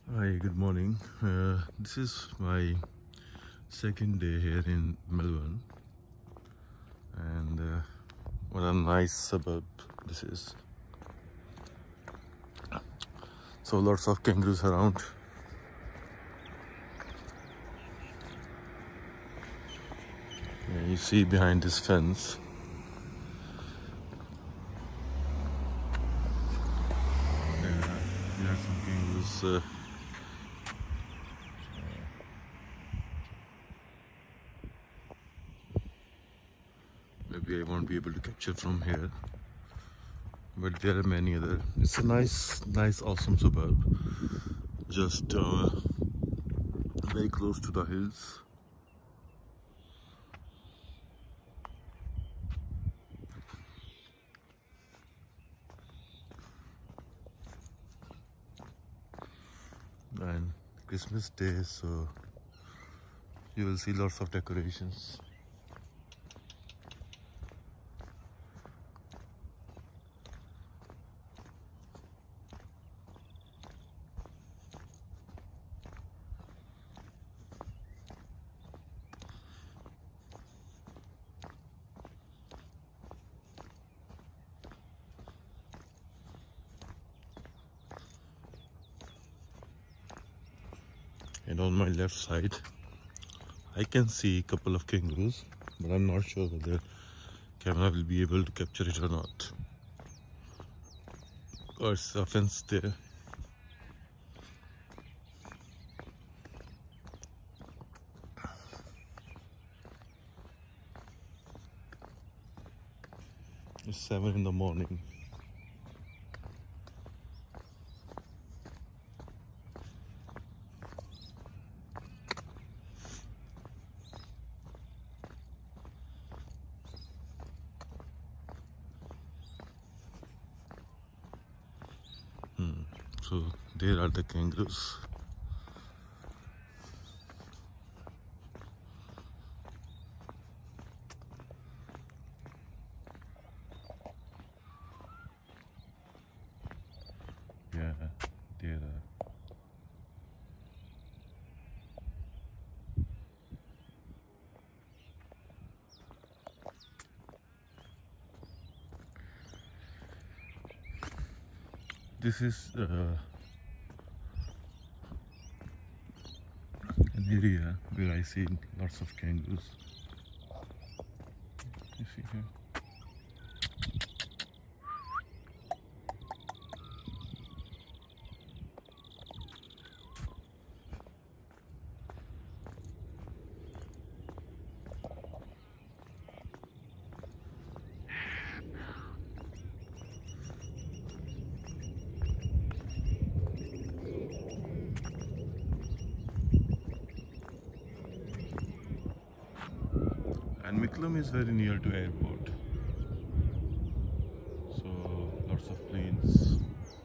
Hi, good morning. This is my second day here in Melbourne, and what a nice suburb this is. So, lots of kangaroos around. Yeah, you see behind this fence. There are some kangaroos. Maybe I won't be able to capture from here, but there are many other. It's a nice, awesome suburb. Just very close to the hills. And Christmas Day, so you will see lots of decorations. And on my left side, I can see a couple of kangaroos, but I'm not sure whether camera will be able to capture it or not. There's a fence there. It's 7 in the morning. So there are the kangaroos. Yeah, there are. This is an area where I see lots of kangaroos. You see here. And Mickleham is very near to airport, so lots of planes.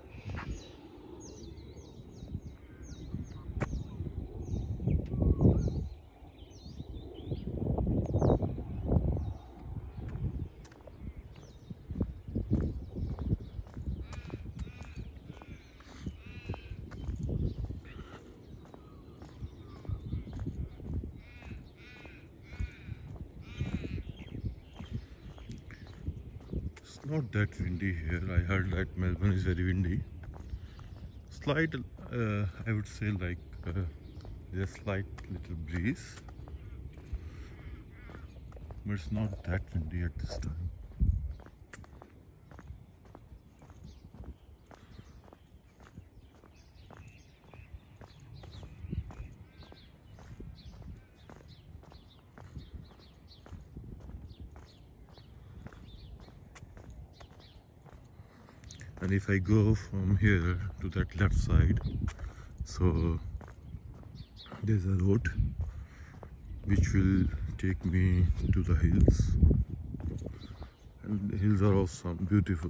It's not that windy here. I heard that Melbourne is very windy. Slight, I would say, like there's a slight little breeze, but it's not that windy at this time. And if I go from here to that left side, so there's a road which will take me to the hills, and the hills are awesome, beautiful.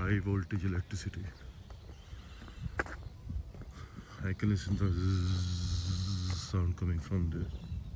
high voltage electricity. I can listen to the zzz sound coming from there.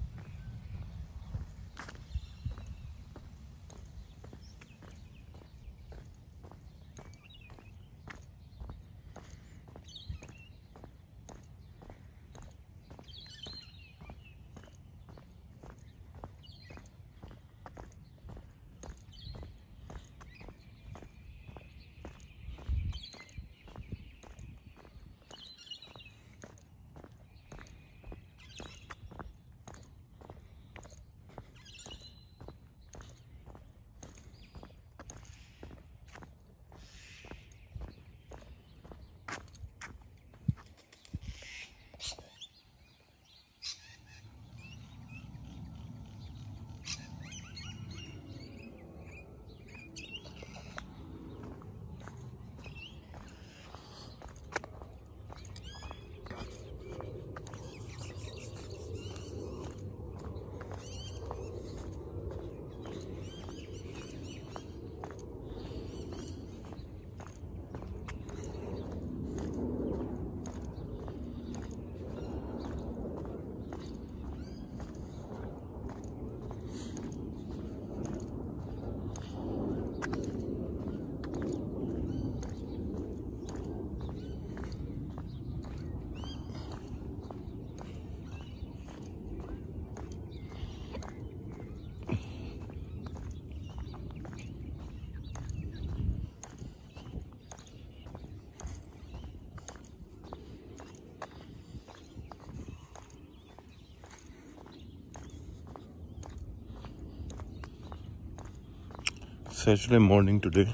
Saturday morning today,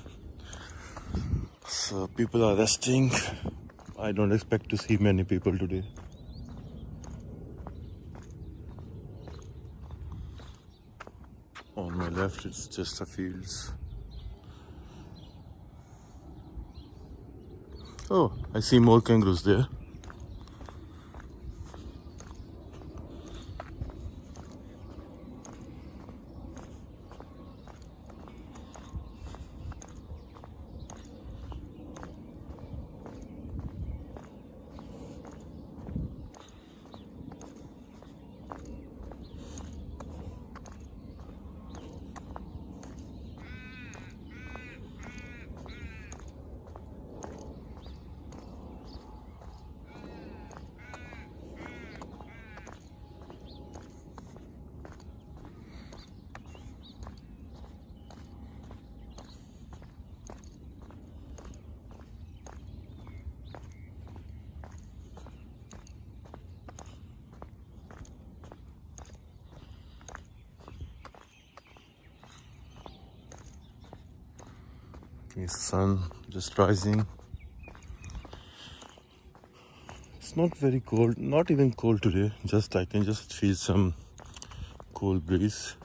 so people are resting. I don't expect to see many people today. On my left it's just the fields. Oh, I see more kangaroos there. It's sun just rising. It's not very cold, not even cold today. Just I can just feel some cool breeze.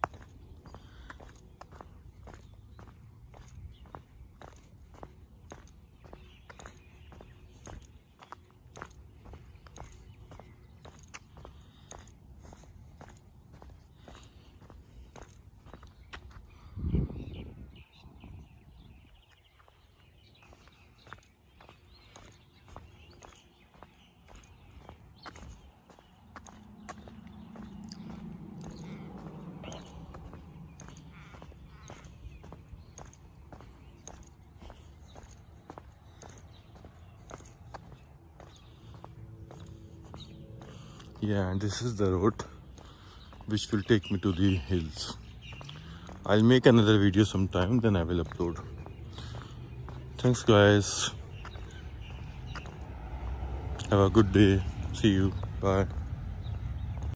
Yeah, and this is the road which will take me to the hills. I'll make another video sometime, then I will upload. Thanks guys. Have a good day. See you. Bye.